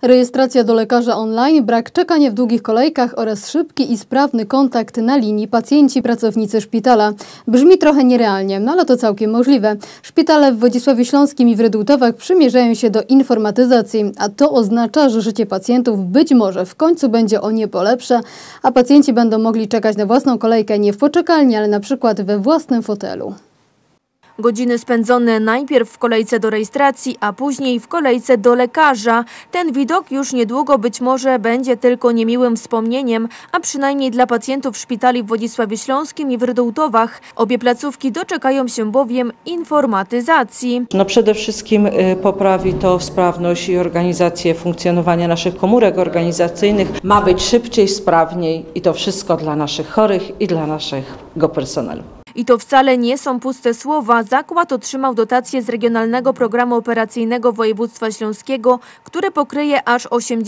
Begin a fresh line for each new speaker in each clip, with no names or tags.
Rejestracja do lekarza online, brak czekania w długich kolejkach oraz szybki i sprawny kontakt na linii pacjenci-pracownicy szpitala. Brzmi trochę nierealnie, no ale to całkiem możliwe. Szpitale w Wodzisławiu Śląskim i w Rydułtowach przymierzają się do informatyzacji, a to oznacza, że życie pacjentów być może w końcu będzie o niebo lepsze, a pacjenci będą mogli czekać na własną kolejkę nie w poczekalni, ale na przykład we własnym fotelu.
Godziny spędzone najpierw w kolejce do rejestracji, a później w kolejce do lekarza. Ten widok już niedługo być może będzie tylko niemiłym wspomnieniem, a przynajmniej dla pacjentów szpitali w Wodzisławiu Śląskim i w Rydułtowach. Obie placówki doczekają się bowiem informatyzacji.
Przede wszystkim poprawi to sprawność i organizację funkcjonowania naszych komórek organizacyjnych. Ma być szybciej, sprawniej i to wszystko dla naszych chorych i dla naszego personelu.
I to wcale nie są puste słowa. Zakład otrzymał dotację z Regionalnego Programu Operacyjnego Województwa Śląskiego, który pokryje aż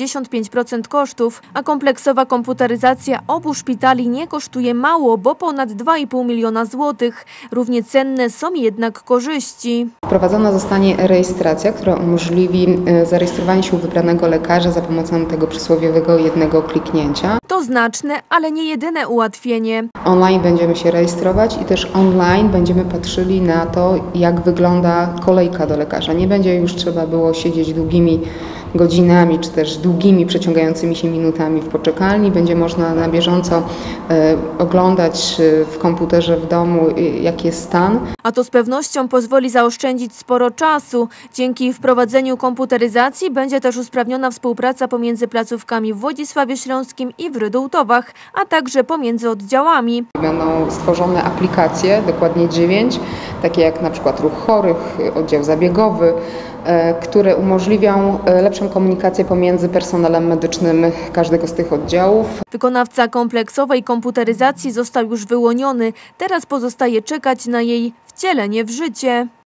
85% kosztów, a kompleksowa komputeryzacja obu szpitali nie kosztuje mało, bo ponad 2,5 miliona złotych. Równie cenne są jednak korzyści.
Wprowadzona zostanie rejestracja, która umożliwi zarejestrowanie się u wybranego lekarza za pomocą tego przysłowiowego jednego kliknięcia.
To znaczne, ale nie jedyne ułatwienie.
Online będziemy się rejestrować i też online będziemy patrzyli na to, jak wygląda kolejka do lekarza. Nie będzie już trzeba było siedzieć długimi godzinami, czy też długimi, przeciągającymi się minutami w poczekalni. Będzie można na bieżąco oglądać w komputerze w domu, jaki jest stan.
A to z pewnością pozwoli zaoszczędzić sporo czasu. Dzięki wprowadzeniu komputeryzacji będzie też usprawniona współpraca pomiędzy placówkami w Wodzisławiu Śląskim i w Rydułtowach, a także pomiędzy oddziałami.
Będą stworzone aplikacje, dokładnie 9, takie jak na przykład ruch chorych, oddział zabiegowy, które umożliwią lepszą komunikację pomiędzy personelem medycznym każdego z tych oddziałów.
Wykonawca kompleksowej komputeryzacji został już wyłoniony. Teraz pozostaje czekać na jej wcielenie w życie.